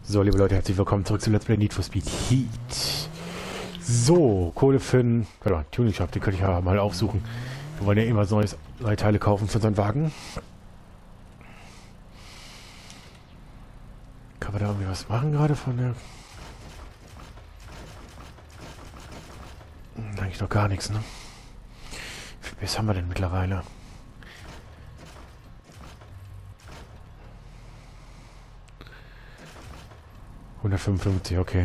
So, liebe Leute, herzlich willkommen zurück zu Let's Play Need for Speed Heat. So, Kohle für den Tuning-Shop, den könnte ich ja mal aufsuchen. Wir wollen ja immer neue Teile kaufen für unseren Wagen. Kann man da irgendwie was machen gerade von der... Eigentlich noch gar nichts, ne? Wie viel PS haben wir denn mittlerweile? ...155, okay.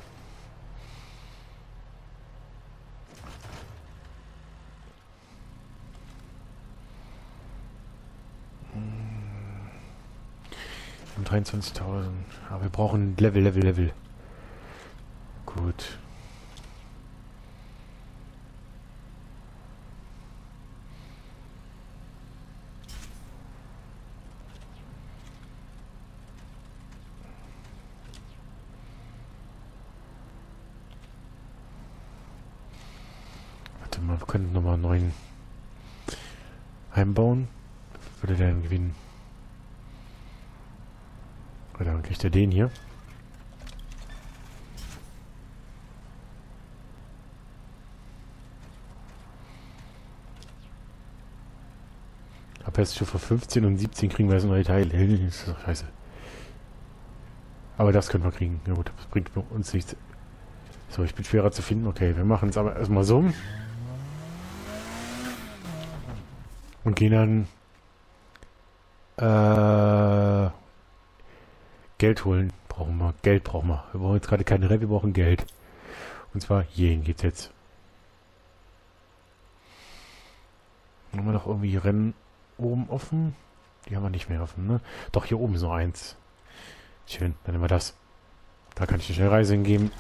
Um 23.000. Aber wir brauchen Level. Gut. Warte mal, wir könnten nochmal einen neuen einbauen. Würde der denn gewinnen? Oder dann kriegt er den hier. Abheststufe 15 und 17 kriegen wir das neue Teil. Das ist doch scheiße. Aber das können wir kriegen. Ja gut, das bringt uns nichts. So, ich bin schwerer zu finden. Okay, wir machen es aber erstmal so. Und gehen dann Geld holen. Brauchen wir. Geld brauchen wir. Wir brauchen jetzt gerade keine Rennen, wir brauchen Geld. Und zwar hierhin geht's jetzt. Haben wir noch irgendwie Rennen oben offen? Die haben wir nicht mehr offen, ne? Doch, hier oben ist noch eins. Schön, dann nehmen wir das. Da kann ich eine Schnellreise hingeben.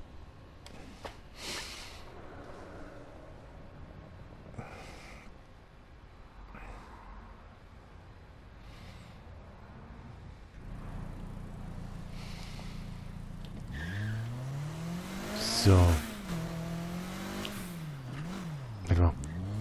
So. Warte mal.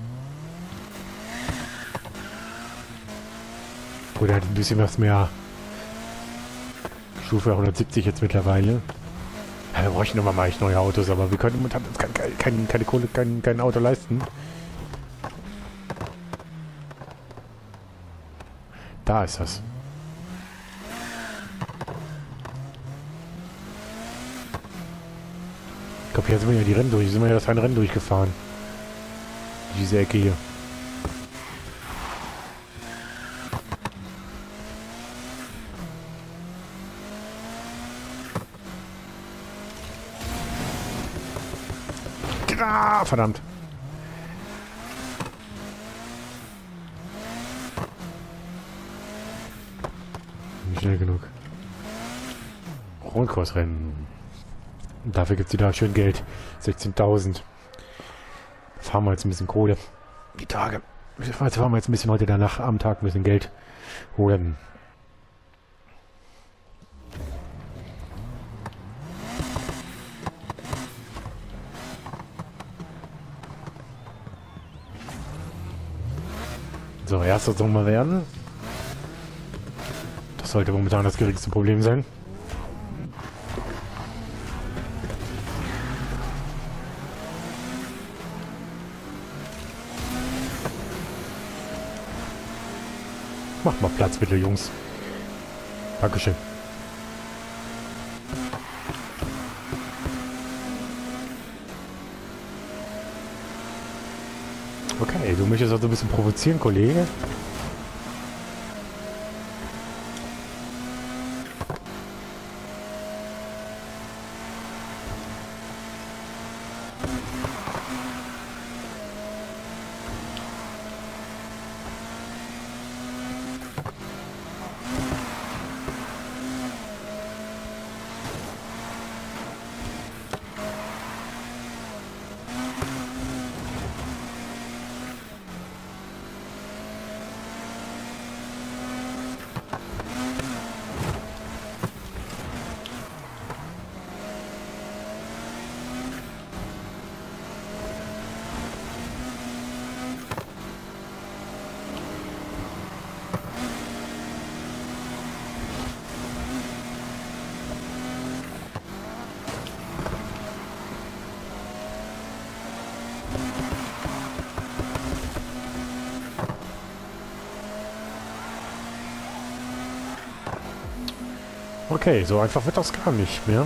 Oder hat ein bisschen was mehr. Stufe 170 jetzt mittlerweile. Ja, wir bräuchten immer mal echt neue Autos, aber wir können momentan uns keine Kohle, kein Auto leisten. Da ist das. Ich glaube, hier sind wir ja die Rennen durch. Sind wir ja das eine Rennen durchgefahren. Diese Ecke hier. Ah, verdammt. Nicht schnell genug. Rundkursrennen. Und dafür gibt es wieder schön Geld. 16.000. Fahren wir jetzt ein bisschen Kohle. Die Tage. Jetzt fahren wir jetzt ein bisschen heute danach am Tag ein bisschen Geld holen. So, erster soll mal werden. Das sollte momentan das geringste Problem sein. Macht mal Platz bitte, Jungs. Dankeschön. Okay, du möchtest also ein bisschen provozieren, Kollege. Okay, so einfach wird das gar nicht mehr.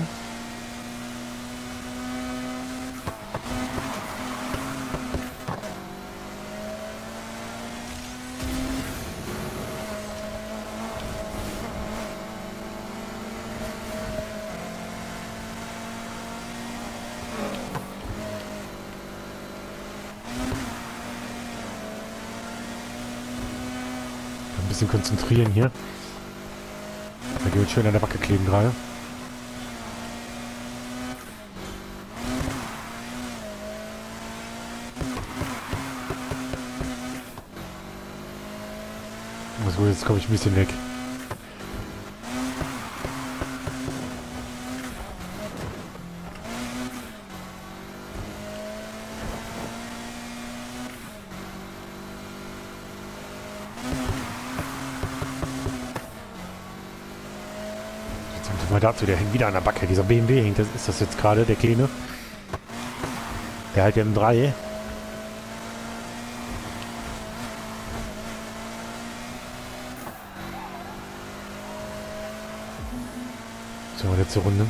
Ein bisschen konzentrieren hier. Da geht schön an der Backe kleben gerade. Also jetzt komme ich ein bisschen weg. Mal dazu, der hängt wieder an der Backe. Dieser BMW hängt, das ist das jetzt gerade, der Kleine. Der halt im 3. So, letzte Runde.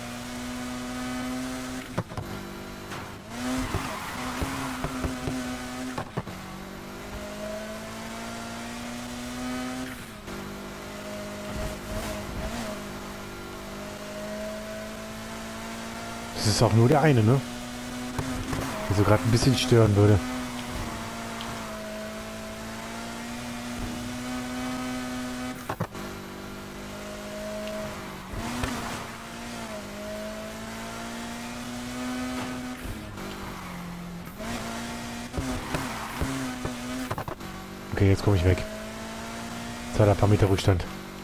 Das ist auch nur der eine, ne? Der so gerade ein bisschen stören würde. Okay, jetzt komme ich weg. Jetzt hat er ein paar Meter Rückstand.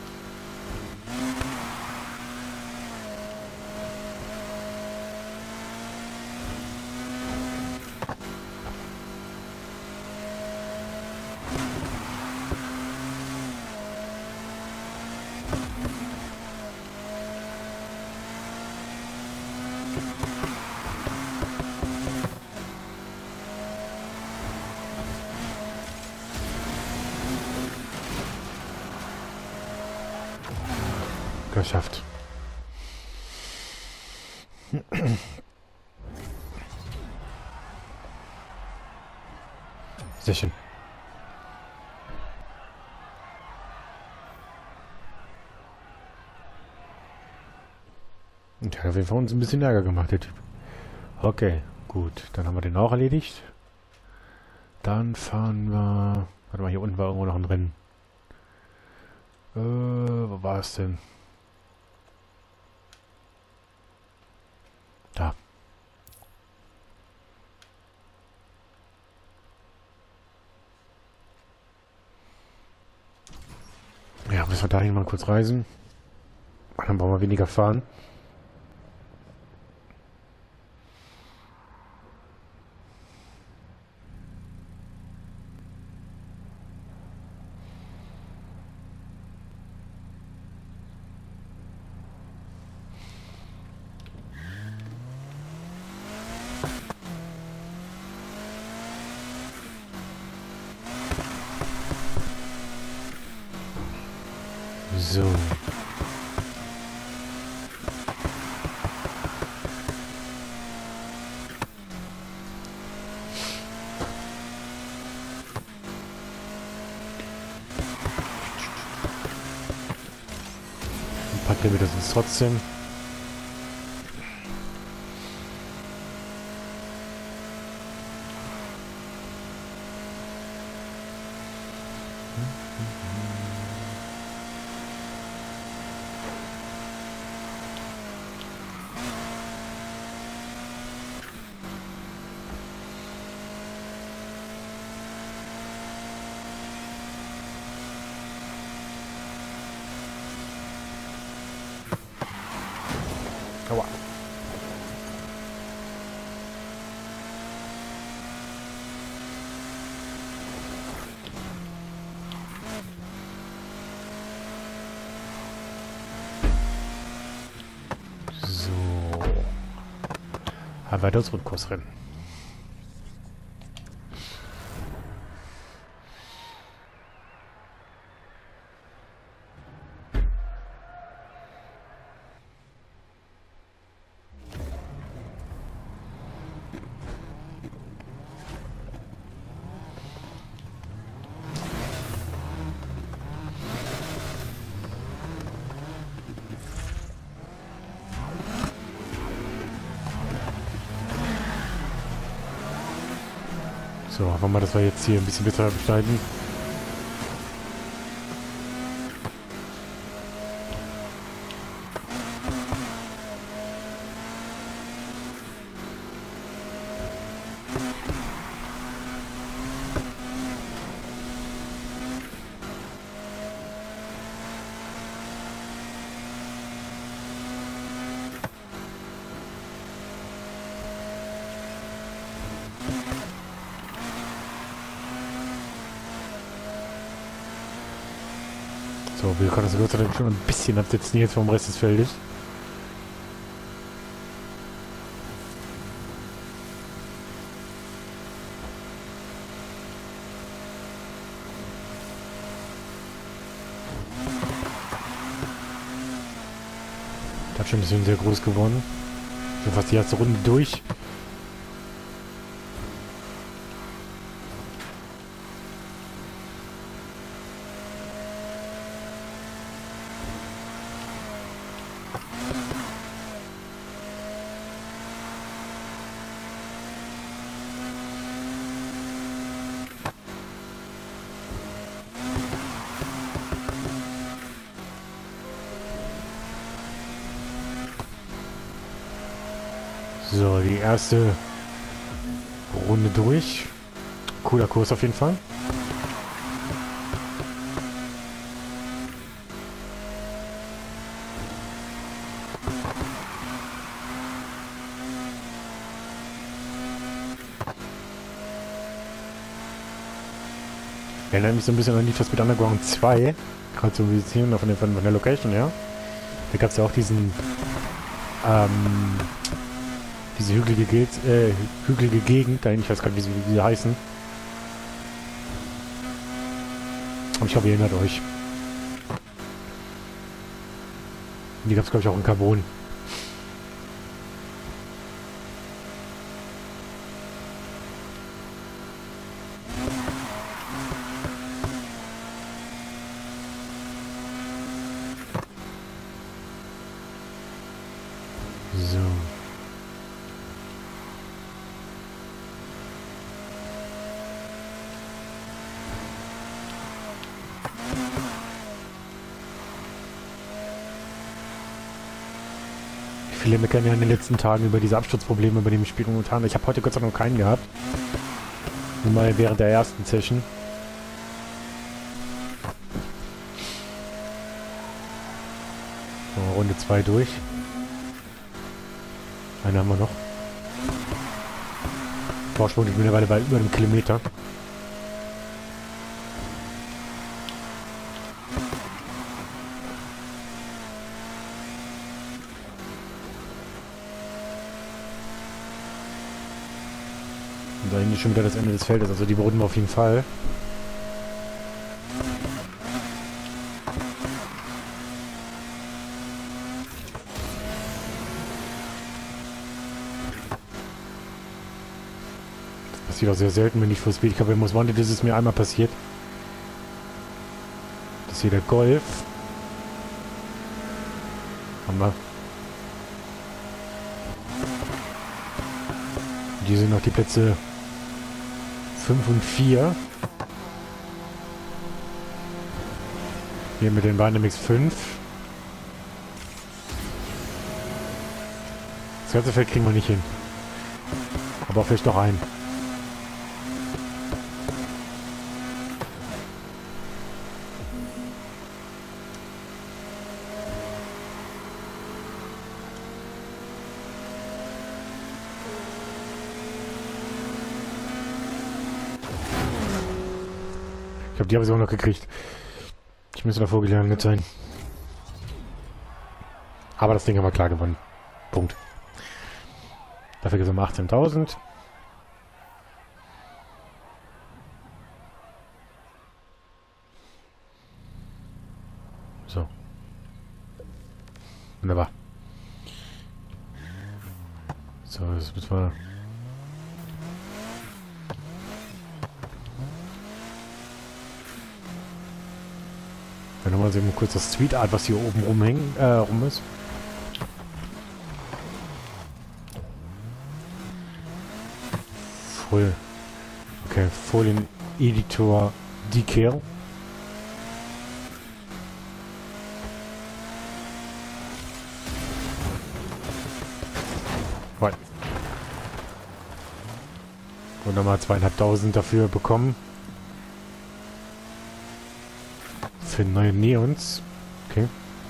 Geschafft. Sehr schön. Und der hat auf jeden Fall uns ein bisschen Ärger gemacht, der Typ. Okay, gut. Dann haben wir den auch erledigt. Dann fahren wir... Warte mal, hier unten war irgendwo noch ein Rennen. Wo war es denn? Da. Ja, müssen wir dahin mal kurz reisen. Dann brauchen wir weniger fahren. So. Ein paar Kilometer sind es trotzdem. Aua. So. Ein weiteres Rundkursrennen. So, hoffen wir mal, dass wir jetzt hier ein bisschen besser besteigen. So, wir können uns Gott sei Dank schon ein bisschen absetzen jetzt vom Rest des Feldes. Das hat schon ein bisschen sehr groß gewonnen. Schon fast die erste Runde durch. So, die erste Runde durch. Cooler Kurs auf jeden Fall. Erinnert mich so ein bisschen an Need for Speed Underground 2. Gerade so wie es hier von der Location, ja. Da gab es ja auch diese hügelige Gegend, ich weiß gar nicht, wie sie heißen. Aber ich hoffe, ihr erinnert euch. Die gab es, glaube ich, auch in Carbon. So. Viele meckern ja in den letzten Tagen über diese Absturzprobleme bei dem Spiel momentan. Ich habe heute Gott sei Dank noch keinen gehabt. Nur mal während der ersten Session. So, Runde 2 durch. Eine haben wir noch. Vorsprung ist mittlerweile bei über einem Kilometer. Und da hinten ist schon wieder das Ende des Feldes, also die berunden wir auf jeden Fall. Das passiert auch sehr selten, wenn ich vor Speed Cup muss. Wanted ist es mir einmal passiert. Das ist hier der Golf. Haben wir. Hier sind noch die Plätze 5 und 4. Hier mit den Dynamics 5. Das ganze Feld kriegen wir nicht hin. Aber vielleicht noch ein. Ich glaube, die habe ich auch noch gekriegt. Ich müsste davor gelandet sein. Aber das Ding haben wir klar gewonnen. Punkt. Dafür gibt es um 18.000. So. Wunderbar. So, das müssen wir... Dann nochmal sehen wir kurz das Street Art, was hier oben rum ist. Voll. Okay, Folien Editor Decal. Und nochmal 2.500 dafür bekommen. Für neue Neons. Okay.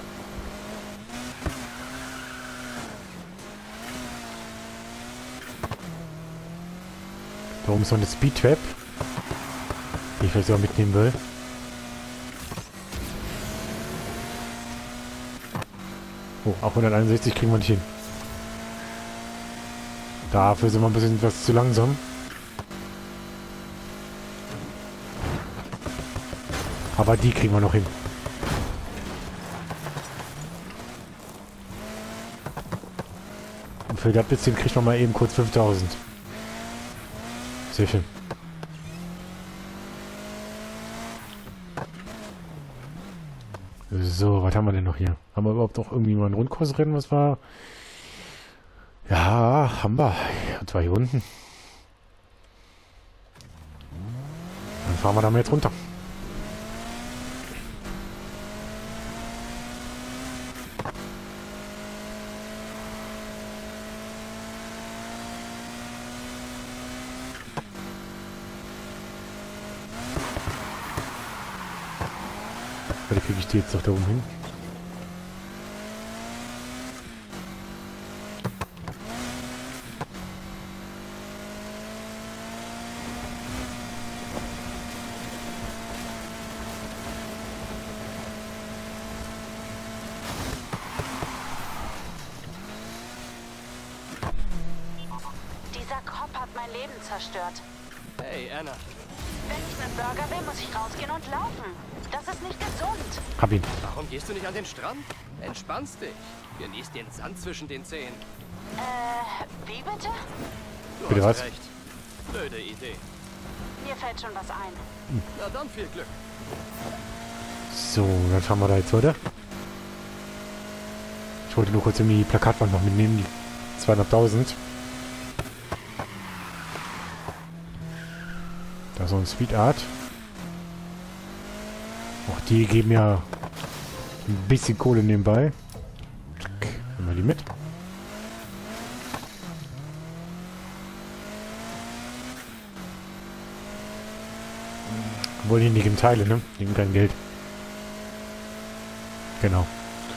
Da oben ist noch eine Speed Trap, die ich vielleicht sogar mitnehmen will. Oh, auch 161 kriegen wir nicht hin. Dafür sind wir ein bisschen was zu langsam. Aber die kriegen wir noch hin. Und für das bisschen kriegt man mal eben kurz 5.000. Sehr schön. So, was haben wir denn noch hier? Haben wir überhaupt noch irgendwie mal ein Rundkursrennen, was war? Ja, haben wir. Und zwar hier unten. Dann fahren wir da mal jetzt runter. Oder kriege ich die jetzt noch da oben hin? Dieser Cop hat mein Leben zerstört. Hey, Anna. Wenn ich einen Burger will, muss ich rausgehen und laufen. Das ist nicht gesund. Hab ihn. Warum gehst du nicht an den Strand? Entspannst dich. Genieß den Sand zwischen den Zehen. Wie bitte? Du Bitte hast was? recht. Blöde Idee. Mir fällt schon was ein. Na dann viel Glück. So, dann fahren wir da jetzt weiter. Ich wollte nur kurz irgendwie die Plakatwand noch mitnehmen, die 200.000. Da ist so ein Sweet Art. Auch die geben ja ein bisschen Kohle nebenbei. Nehmen wir die mit. Obwohl die nicht geben Teile, ne? Die geben kein Geld. Genau.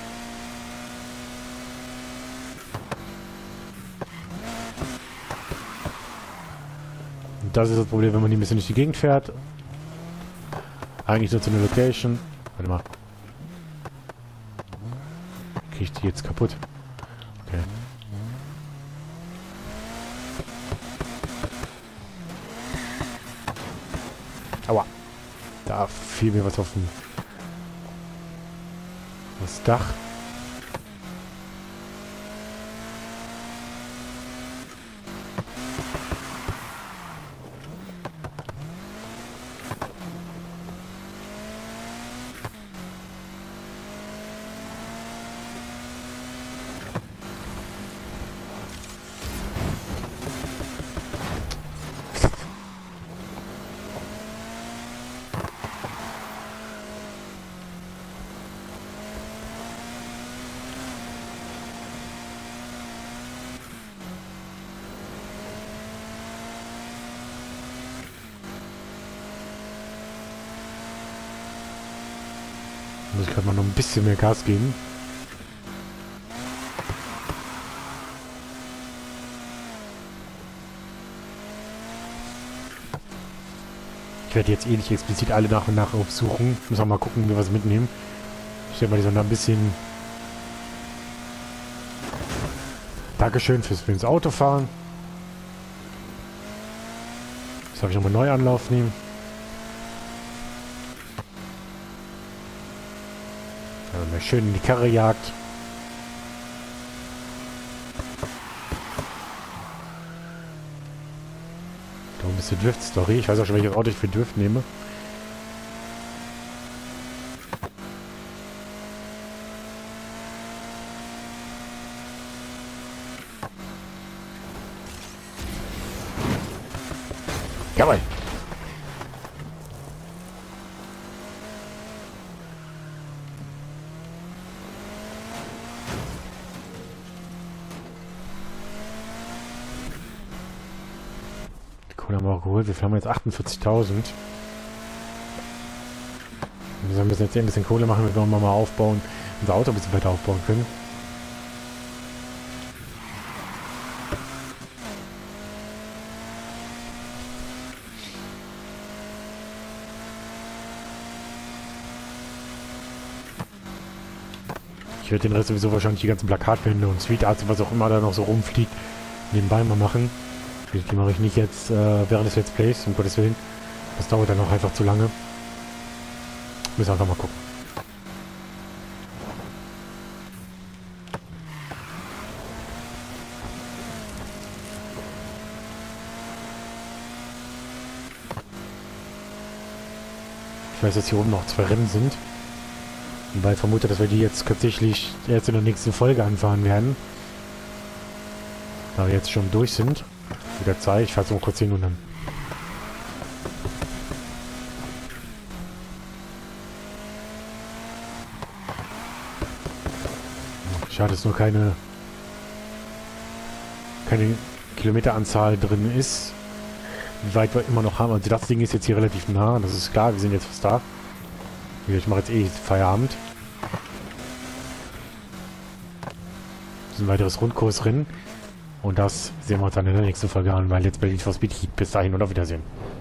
Und das ist das Problem, wenn man die ein bisschen durch die Gegend fährt. Eigentlich nur zu einer Location. Warte mal. Kriege ich die jetzt kaputt? Okay. Aua. Da fiel mir was auf das Dach. Muss ich gerade mal noch ein bisschen mehr Gas geben. Ich werde jetzt eh nicht explizit alle nach und nach aufsuchen. Muss auch mal gucken, wie wir was mitnehmen. Ich denke mal, die sollen da ein bisschen... Dankeschön fürs Autofahren. Das habe ich nochmal neu Anlauf nehmen. Also mal schön in die Karre jagt. Da ein bisschen Drift-Story. Ich weiß auch schon, welches Auto ich für Drift nehme. Jawohl. Kohle haben wir auch geholt. Wir haben jetzt 48.000. Wir müssen jetzt ein bisschen Kohle machen, damit wir mal aufbauen, unser Auto ein bisschen weiter aufbauen können. Ich werde den Rest sowieso wahrscheinlich die ganzen Plakatwände und Street Arts und was auch immer da noch so rumfliegt, nebenbei mal machen. Die mache ich nicht jetzt während des Let's Plays, um Gottes Willen. Das dauert dann noch einfach zu lange. Müssen wir einfach mal gucken. Ich weiß, dass hier oben noch 2 Rennen sind. Weil ich vermute, dass wir die jetzt tatsächlich erst in der nächsten Folge anfahren werden. Da wir jetzt schon durch sind. Mit der Zeit. Ich fahre es mal kurz hin und dann. Schade, dass nur keine Kilometeranzahl drin ist. Wie weit wir immer noch haben. Also das Ding ist jetzt hier relativ nah. Das ist klar, wir sind jetzt fast da. Ich mache jetzt eh Feierabend. Das ist ein weiteres Rundkursrennen. Und das sehen wir uns dann in der nächsten Folge an, weil Let's Play Need for Speed Heat. Bis dahin und auf Wiedersehen.